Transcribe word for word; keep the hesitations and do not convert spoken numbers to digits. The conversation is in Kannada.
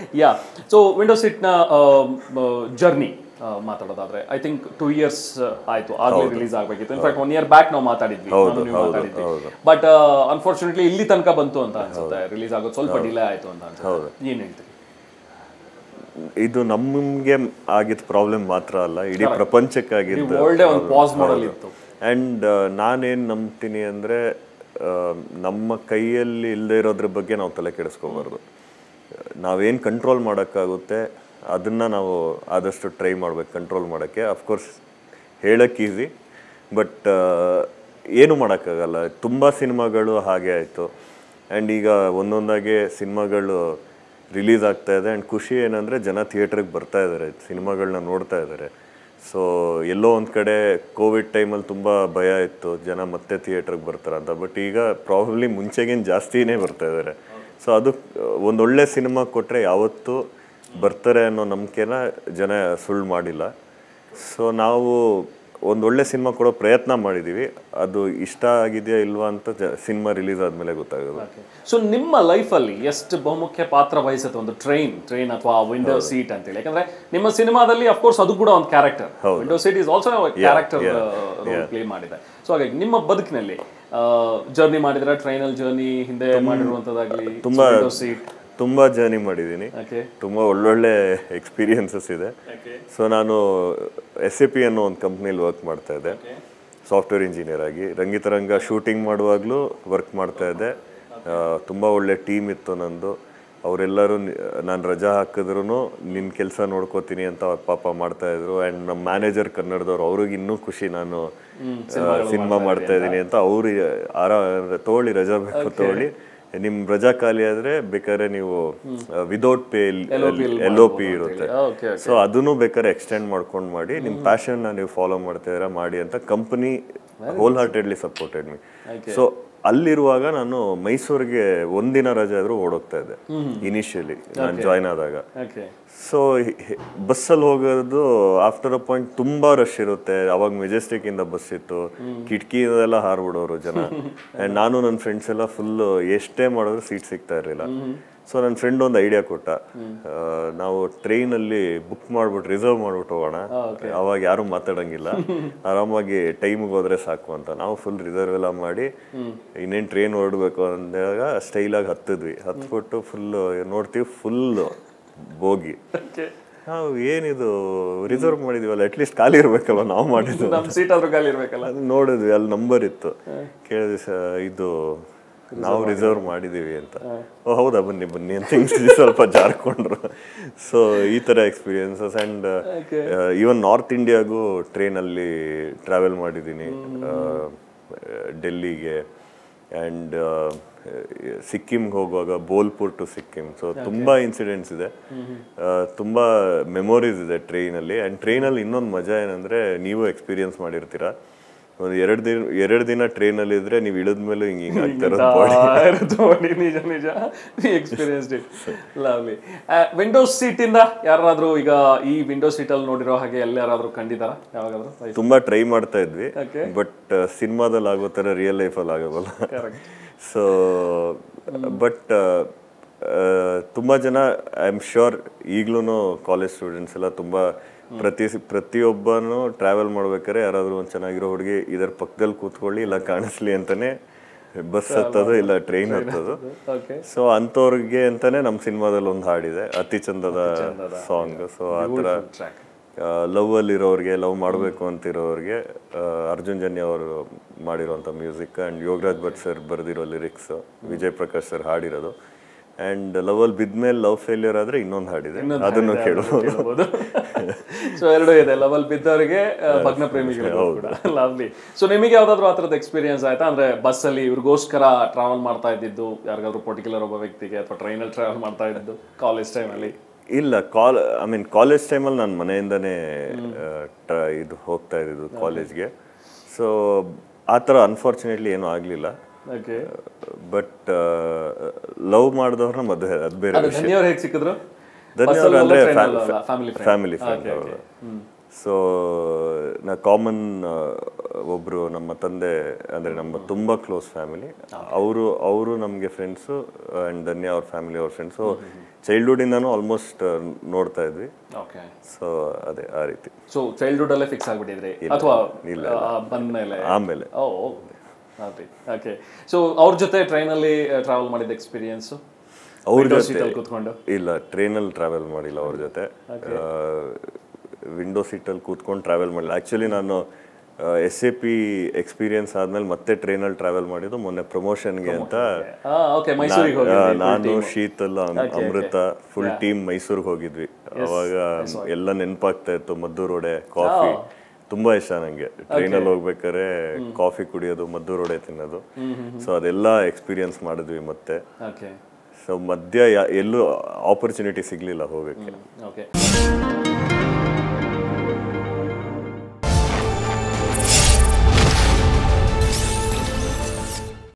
ಯಾ ಸೊ ವಿಂಡೋಸೀಟ್ನ ಜರ್ನಿ ಮಾತಾಡೋದಾದ್ರೆ ಐ ಥಿಂಕ್ ಟೂ ಇಯರ್ಸ್ ಆಯ್ತು ಆಗಲೇ ರಿಲೀಸ್ ಆಗಬೇಕಿತ್ತು. ಇನ್ಫ್ಯಾಕ್ಟ್ ಒನ್ ಇಯರ್ ಬ್ಯಾಕ್ ನಾವು ಮಾತಾಡಿದ್ವಿ ಮಾತಾಡಿದ್ವಿ ಬಟ್ ಅನ್ಫಾರ್ಚುನೇಟ್ಲಿ ಇಲ್ಲಿ ತನಕ ಬಂತು ಅಂತ ಅನ್ಸುತ್ತೆ. ರಿಲೀಸ್ ಆಗೋದು ಸ್ವಲ್ಪ ಡಿಲೇ ಆಯ್ತು ಅಂತ ಅನ್ಸುತ್ತೆ. ಏನ್ ಹೇಳ್ತೀರಿ? ಇದು ನಮಗೆ ಆಗಿದ್ದ ಪ್ರಾಬ್ಲಮ್ ಮಾತ್ರ ಅಲ್ಲ, ಇಡೀ ಪ್ರಪಂಚಕ್ಕಾಗಿದ್ದು ಪಾಸ್ ಮಾಡಲಿತ್ತು. ಆ್ಯಂಡ್ ನಾನೇನು ನಂಬ್ತೀನಿ ಅಂದರೆ ನಮ್ಮ ಕೈಯಲ್ಲಿ ಇಲ್ಲದೆ ಇರೋದ್ರ ಬಗ್ಗೆ ನಾವು ತಲೆ ಕೆಡಿಸ್ಕೋಬಾರ್ದು. ನಾವೇನು ಕಂಟ್ರೋಲ್ ಮಾಡೋಕ್ಕಾಗುತ್ತೆ ಅದನ್ನು ನಾವು ಆದಷ್ಟು ಟ್ರೈ ಮಾಡ್ಬೇಕು ಕಂಟ್ರೋಲ್ ಮಾಡೋಕ್ಕೆ. ಅಫ್ಕೋರ್ಸ್ ಹೇಳೋಕ್ಕೆ ಈಸಿ, ಬಟ್ ಏನು ಮಾಡೋಕ್ಕಾಗಲ್ಲ. ತುಂಬ ಸಿನಿಮಾಗಳು ಹಾಗೆ ಆಯಿತು. ಆ್ಯಂಡ್ ಈಗ ಒಂದೊಂದಾಗೆ ಸಿನಿಮಾಗಳು ರಿಲೀಸ್ ಆಗ್ತಾ ಇದೆ. ಆ್ಯಂಡ್ ಖುಷಿ ಏನಂದರೆ ಜನ ಥಿಯೇಟ್ರಿಗೆ ಬರ್ತಾ ಇದ್ದಾರೆ, ಸಿನಿಮಾಗಳನ್ನ ನೋಡ್ತಾ ಇದ್ದಾರೆ. ಸೊ ಎಲ್ಲೋ ಒಂದು ಕಡೆ ಕೋವಿಡ್ ಟೈಮಲ್ಲಿ ತುಂಬ ಭಯ ಇತ್ತು ಜನ ಮತ್ತೆ ಥಿಯೇಟ್ರಿಗೆ ಬರ್ತಾರೆ ಅಂತ, ಬಟ್ ಈಗ ಪ್ರಾಬಬ್ಲಿ ಮುಂಚೆಗಿನ ಜಾಸ್ತಿನೇ ಬರ್ತಾ ಇದ್ದಾರೆ. ಸೊ ಅದು ಒಂದೊಳ್ಳೆ ಸಿನಿಮಾ ಕೊಟ್ಟರೆ ಯಾವತ್ತೂ ಬರ್ತಾರೆ ಅನ್ನೋ ನಂಬಿಕೆನ ಜನ ಸುಳ್ಳು ಮಾಡಿಲ್ಲ. ಸೊ ನಾವು ಒಂದೊಳ್ಳೆ ಸಿನಿಮಾ ಕೊಡೋ ಪ್ರಯತ್ನ ಮಾಡಿದ್ದೀವಿ. ಅದು ಇಷ್ಟ ಆಗಿದೆಯಾ ಇಲ್ವಾ ಅಂತ ಸಿನಿಮಾ ರಿಲೀಸ್ ಆದಮೇಲೆ ಗೊತ್ತಾಗೋದು. ಸೊ ನಿಮ್ಮ ಲೈಫಲ್ಲಿ ಎಷ್ಟು ಬಹುಮುಖ್ಯ ಪಾತ್ರ ವಹಿಸುತ್ತೆ ಒಂದು ಟ್ರೈನ್ ಟ್ರೈನ್ ಅಥವಾ ವಿಂಡೋ ಸೀಟ್ ಅಂತೇಳಿ? ಯಾಕಂದ್ರೆ ನಿಮ್ಮ ಸಿನಿಮಾದಲ್ಲಿ ಅಫ್ಕೋರ್ಸ್ ಅದು ಕೂಡ ಒಂದು character, window seat is also character role play ಮಾಡಿದೆ. ಸೊ ಹಾಗಾಗಿ ನಿಮ್ಮ ಬದುಕಿನಲ್ಲಿ ಜರ್ನಿ ಮಾಡಿದ್ರೆ ಟ್ರೈನಲ್ಲಿ ಜರ್ನಿ ಹಿಂದೆ ಮಾಡಿರುವಂಥದ್ದಾಗಲಿ ತುಂಬ ಸೀಟ್ ತುಂಬ ಜರ್ನಿ ಮಾಡಿದ್ದೀನಿ, ತುಂಬ ಒಳ್ಳೊಳ್ಳೆ ಎಕ್ಸ್ಪೀರಿಯನ್ಸಸ್ ಇದೆ. ಸೊ ನಾನು ಎಸ್ ಎ ಪಿ ಅನ್ನೋ ಒಂದು ಕಂಪ್ನಿಲಿ ವರ್ಕ್ ಮಾಡ್ತಾ ಇದ್ದೆ ಸಾಫ್ಟ್ವೇರ್ ಇಂಜಿನಿಯರ್ ಆಗಿ. ರಂಗಿತರಂಗ ಶೂಟಿಂಗ್ ಮಾಡುವಾಗಲೂ ವರ್ಕ್ ಮಾಡ್ತಾ ಇದ್ದೆ. ತುಂಬ ಒಳ್ಳೆ ಟೀಮ್ ಇತ್ತು ನಂದು. ಅವರೆಲ್ಲರೂ ನಾನು ರಜಾ ಹಾಕಿದ್ರು ನಿನ್ನ ಕೆಲಸ ನೋಡ್ಕೋತೀನಿ ಅಂತ ಅವ್ರ ಪಾಪ ಮಾಡ್ತಾಯಿದ್ರು. ಆ್ಯಂಡ್ ನಮ್ಮ ಮ್ಯಾನೇಜರ್ ಕನ್ನಡದವ್ರು, ಅವ್ರಿಗೆ ಇನ್ನೂ ಖುಷಿ ನಾನು ಸಿನಿಮಾ ಮಾಡ್ತಾ ಇದ್ದೀನಿ ಅಂತ. ಅವರು ಆರಾ ತೊಗೊಳ್ಳಿ ರಜಾ ಬೇಕು ತೊಗೊಳ್ಳಿ, ನಿಮ್ಮ ರಜಾ ಖಾಲಿ ಆದರೆ ಬೇಕಾದ್ರೆ ನೀವು without pay L O P ಇರುತ್ತೆ, ಸೊ ಅದನ್ನು ಬೇಕಾದ್ರೆ ಎಕ್ಸ್ಟೆಂಡ್ ಮಾಡ್ಕೊಂಡು ಮಾಡಿ ನಿಮ್ಮ ಪ್ಯಾಷನ್ನ ನೀವು ಫಾಲೋ ಮಾಡ್ತಾಯಿದ್ದೀರಾ ಮಾಡಿ ಅಂತ company wholeheartedly supported me. So ಅಲ್ಲಿರುವಾಗ ನಾನು ಮೈಸೂರಿಗೆ ಒಂದಿನ ರಜೆ ಆದರೂ ಓಡೋಗ್ತಾ ಇದ್ದೆ ಇನಿಷಿಯಲಿ ನಾನು ಜಾಯ್ನ್ ಆದಾಗ. ಸೊ ಬಸ್ಸಲ್ಲಿ ಹೋಗೋದು ಆಫ್ಟರ್ ಅ ಪಾಯಿಂಟ್ ತುಂಬ ರಶ್ ಇರುತ್ತೆ. ಅವಾಗ ಮೆಜೆಸ್ಟಿಕ್ಕಿಂದ ಬಸ್ ಇತ್ತು, ಕಿಟಕಿಯಿಂದೆಲ್ಲ ಹಾರ್ಬಿಡೋರು ಜನ. ಆ್ಯಂಡ್ ನಾನು ನನ್ನ ಫ್ರೆಂಡ್ಸ್ ಎಲ್ಲ ಫುಲ್ಲು ಎಷ್ಟೇ ಮಾಡಿದ್ರು ಸೀಟ್ ಸಿಗ್ತಾ ಇರಲಿಲ್ಲ. ಸೊ ನನ್ನ ಫ್ರೆಂಡ್ ಒಂದು ಐಡಿಯಾ ಕೊಟ್ಟ, ನಾವು ಟ್ರೈನಲ್ಲಿ ಬುಕ್ ಮಾಡ್ಬಿಟ್ಟು ರಿಸರ್ವ್ ಮಾಡ್ಬಿಟ್ಟು ಹೋಗೋಣ, ಅವಾಗ ಯಾರು ಮಾತಾಡೋಂಗಿಲ್ಲ, ಆರಾಮಾಗಿ ಟೈಮಿಗೆ ಹೋದ್ರೆ ಸಾಕು ಅಂತ. ನಾವು ಫುಲ್ ರಿಸರ್ವ್ ಎಲ್ಲ ಮಾಡಿ ಇನ್ನೇನು ಟ್ರೈನ್ ಹೊರಡಬೇಕು ಅಂದಾಗ ಸ್ಟೈಲಾಗಿ ಹತ್ತಿದ್ವಿ. ಹತ್ಬಿಟ್ಟು ಫುಲ್ಲು ನೋಡ್ತೀವಿ ಫುಲ್ಲು ಬೋಗಿ. ನಾವು ಏನಿದು ರಿಸರ್ವ್ ಮಾಡಿದೀವಲ್ಲ, ಅಟ್ಲೀಸ್ಟ್ ಖಾಲಿ ಇರ್ಬೇಕಲ್ಲ, ನಾವು ಮಾಡಿದ್ವಿ ಸೀಟ್ ಆದ್ರೂ ಖಾಲಿ ಇರ್ಬೇಕಲ್ಲ. ಅದು ನೋಡಿದ್ವಿ, ಅಲ್ಲಿ ನಂಬರ್ ಇತ್ತು. ಕೇಳಿದ್ವಿ ಸ ಇದು ನಾವು ರಿಸರ್ವ್ ಮಾಡಿದ್ದೀವಿ ಅಂತ. ಓ ಹೌದಾ, ಬನ್ನಿ ಬನ್ನಿ ಅಂತ ಹಿಂಗೆ ಸ್ವಲ್ಪ ಜಾರ್ಕೊಂಡ್ರು. ಸೊ ಈ ಥರ ಎಕ್ಸ್ಪೀರಿಯನ್ಸಸ್. ಆ್ಯಂಡ್ ಈವನ್ ನಾರ್ತ್ ಇಂಡಿಯಾಗೂ ಟ್ರೈನಲ್ಲಿ ಟ್ರಾವೆಲ್ ಮಾಡಿದ್ದೀನಿ, ಡೆಲ್ಲಿಗೆ. ಆ್ಯಂಡ್ ಸಿಕ್ಕಿಮ್ಗೆ ಹೋಗುವಾಗ ಬೋಲ್ಪುರ್ ಟು ಸಿಕ್ಕಿಮ್. ಸೊ ತುಂಬ ಇನ್ಸಿಡೆಂಟ್ಸ್ ಇದೆ, ತುಂಬ ಮೆಮೊರೀಸ್ ಇದೆ ಟ್ರೈನಲ್ಲಿ. ಆ್ಯಂಡ್ ಟ್ರೈನಲ್ಲಿ ಇನ್ನೊಂದು ಮಜಾ ಏನಂದರೆ, ನೀವು ಎಕ್ಸ್ಪೀರಿಯನ್ಸ್ ಮಾಡಿರ್ತೀರ, ಒಂದು ಎರಡು ದಿನ ಎರಡು ದಿನ ಟ್ರೈನಲ್ಲಿ ಇದ್ರೆ ನೀವು ಇಳಿದ್ಮೇಲೆ ಹಿಂಗೆ ಹಿಂಗೆ ಆಗ್ತಾ ನಿಜ ನಿಜ ಎಕ್ಸ್ಪೀರಿಯನ್ಸ್ಡ್ ಇಟ್. ಲವ್ಲಿ. ವಿಂಡೋಸ್ ಸೀಟಿಂದ ಯಾರಾದ್ರೂ ಈಗ ಈ ವಿಂಡೋ ಸೀಟಲ್ಲಿ ನೋಡಿರೋ ಹಾಗೆ ಎಲ್ಲ ಯಾರಾದ್ರೂ ಕಂಡಿದ್ದಾರಾ ಯಾವಾಗಾದ್ರೂ? ತುಂಬ ಟ್ರೈ ಮಾಡ್ತಾ ಇದ್ವಿ, ಬಟ್ ಸಿನಿಮಾದಲ್ಲಿ ಆಗೋ ಥರ ರಿಯಲ್ ಲೈಫಲ್ಲಿ ಆಗೋಲ್ಲ. ಸೊ ಬಟ್ ತುಂಬ ಜನ ಐ ಆಮ್ ಶ್ಯೂರ್ ಈಗಲೂ ಕಾಲೇಜ್ ಸ್ಟೂಡೆಂಟ್ಸ್ ಎಲ್ಲ ತುಂಬ ಪ್ರತಿ ಪ್ರತಿಯೊಬ್ಬನು ಟ್ರಾವೆಲ್ ಮಾಡ್ಬೇಕಾದ್ರೆ ಯಾರಾದರೂ ಒಂದು ಚೆನ್ನಾಗಿರೋ ಹುಡುಗಿ ಇದರ ಪಕ್ಕದಲ್ಲಿ ಕೂತ್ಕೊಳ್ಳಿ, ಇಲ್ಲ ಕಾಣಿಸ್ಲಿ ಅಂತಾನೆ ಬಸ್ ಹತ್ತೋದು ಇಲ್ಲ ಟ್ರೈನ್ ಹತ್ತೋದು. ಸೊ ಅಂಥವ್ರಿಗೆ ಅಂತಾನೆ ನಮ್ಮ ಸಿನಿಮಾದಲ್ಲಿ ಒಂದು ಹಾಡಿದೆ, ಅತಿ ಚಂದದ ಸಾಂಗ್. ಸೊ ಆ ಥರ ಲವ್ ಅಲ್ಲಿರೋರಿಗೆ, ಲವ್ ಮಾಡಬೇಕು ಅಂತಿರೋರಿಗೆ ಅರ್ಜುನ್ ಜನ್ಯ ಅವರು ಮಾಡಿರೋಂಥ music and Yogaraj Bhat sir ಬರೆದಿರೋ ಲಿರಿಕ್ಸ್, ವಿಜಯ್ ಪ್ರಕಾಶ್ ಸರ್ ಹಾಡಿರೋದು. ಆ್ಯಂಡ್ ಲವ್ ಅಲ್ಲಿ ಬಿದ್ಮೇಲೆ ಲವ್ ಫೇಲ್ಯೂರ್ ಆದರೆ ಇನ್ನೊಂದು ಹಾಡಿದೆ, ಅದನ್ನು ಕೇಳಬಹುದು. ಸೊ ಎರಡು ಇದೆ, ಲವ್ ಅಲ್ಲಿ ಬಿದ್ದವರಿಗೆ, ಭಗ್ನ ಪ್ರೇಮಿಗಳು ಕೂಡ. ಲವ್ಲಿ. ಸೊ ನಿಮಗೆ ಯಾವ್ದಾದ್ರು ಆ ಥರದ ಎಕ್ಸ್ಪೀರಿಯನ್ಸ್ ಆಯ್ತಾ? ಅಂದ್ರೆ ಬಸ್ಸಲ್ಲಿ ಇವ್ರಿಗೋಸ್ಕರ ಟ್ರಾವೆಲ್ ಮಾಡ್ತಾ ಇದ್ದಿದ್ದು ಯಾರಿಗಾದ್ರು ಪರ್ಟಿಕ್ಯುಲರ್ ಒಬ್ಬ ವ್ಯಕ್ತಿಗೆ, ಅಥವಾ ಟ್ರೈನಲ್ಲಿ ಟ್ರಾವೆಲ್ ಮಾಡ್ತಾ ಇದ್ದು ಕಾಲೇಜ್ ಟೈಮಲ್ಲಿ? ಇಲ್ಲ, ಕಾಲ್ ಐ ಮೀನ್ ಕಾಲೇಜ್ ಟೈಮಲ್ಲಿ ನಾನು ಮನೆಯಿಂದನೇ ಇದು ಹೋಗ್ತಾ ಇದ್ದಿದ್ದು ಕಾಲೇಜ್ಗೆ. ಸೊ ಆ ಥರ ಅನ್ಫಾರ್ಚುನೇಟ್ಲಿ ಏನೂ ಆಗಲಿಲ್ಲ. ಬಟ್ ಲವ್ ಮಾಡಿದವ್ರನ್ನ ಮದುವೆ, ಅದು ಬೇರೆ ವಿಷಯ. ಧನ್ಯವಾದ. ಹೇಗೆ ಸಿಕ್ಕಿದ್ರು? ಧನ್ಯವಾದ ಅಂದರೆ ಫ್ಯಾಮಿಲಿ ಫ್ರೆಂಡ್ ಅವರು. ಸೊ ನಾ ಕಾಮನ್ ಒಬ್ಬರು ನಮ್ಮ ತಂದೆ ಅಂದರೆ ನಮ್ಮ ತುಂಬ ಕ್ಲೋಸ್ ಫ್ಯಾಮಿಲಿ, ಅವರು ಅವರು ನಮಗೆ ಫ್ರೆಂಡ್ಸು ಆ್ಯಂಡ್ ಧನ್ಯ ಅವ್ರ ಫ್ಯಾಮಿಲಿ ಅವ್ರ ಫ್ರೆಂಡ್ಸು ಚೈಲ್ಡ್ಹುಡ್ಡಿಂದನೂ ಆಲ್ಮೋಸ್ಟ್ ನೋಡ್ತಾ ಇದ್ವಿ. ಸೊ ಅದೇ ಆ ರೀತಿ. ಸೊ ಚೈಲ್ಡ್ಹುಡ್ ಅಲ್ಲೇ ಫಿಕ್ಸ್ ಆಗಿಬಿಟ್ಟಿದ್ರಿ ಅಥವಾ ಬಂದ್ಮೇಲೆ ಆಮೇಲೆ? ಓಕೆ. ಸೊ ಅವ್ರ ಜೊತೆ ಟ್ರೈನಲ್ಲಿ ಟ್ರಾವೆಲ್ ಮಾಡಿದ ಎಕ್ಸ್ಪೀರಿಯನ್ಸು? ಅವ್ರ ಜೊತೆ ಕೂತ್ಕೊಂಡು ಇಲ್ಲ, ಟ್ರೈನಲ್ಲಿ ಟ್ರಾವೆಲ್ ಮಾಡಿಲ್ಲ ಅವ್ರ ಜೊತೆ. ವಿಂಡೋ ಸೀಟಲ್ಲಿ ಕೂತ್ಕೊಂಡು ಟ್ರಾವೆಲ್ ಮಾಡಿಲ್ಲ. ಆ್ಯಕ್ಚುಲಿ ನಾನು ಎಸ್ ಎ ಪಿ ಎಕ್ಸ್ಪೀರಿಯನ್ಸ್ ಆದ್ಮೇಲೆ ಮತ್ತೆ ಟ್ರೈನಲ್ಲಿ ಟ್ರಾವೆಲ್ ಮಾಡಿದ್ದು ಮೊನ್ನೆ ಪ್ರಮೋಷನ್ಗೆ ಅಂತ. ನಾನು, ಶೀತಲ್, ಅಮೃತ ಫುಲ್ ಟೀಮ್ ಮೈಸೂರಿಗೆ ಹೋಗಿದ್ವಿ. ಅವಾಗ ಎಲ್ಲ ನೆನಪಾಗ್ತಾ ಇತ್ತು. ಮದ್ದೂರು ವಡೆ, ಕಾಫಿ ತುಂಬಾ ಇಷ್ಟ ನಂಗೆ. ಟ್ರೈನಲ್ಲಿ ಹೋಗ್ಬೇಕಾದ್ರೆ ಕಾಫಿ ಕುಡಿಯೋದು, ಮದ್ದೂರು ವಡೆ ತಿನ್ನೋದು. ಸೊ ಅದೆಲ್ಲ ಎಕ್ಸ್ಪೀರಿಯನ್ಸ್ ಮಾಡಿದ್ವಿ ಮತ್ತೆ. ಸೊ ಮಧ್ಯ ಎಲ್ಲೂ ಆಪರ್ಚುನಿಟಿ ಸಿಗ್ಲಿಲ್ಲ ಹೋಗಕ್ಕೆ.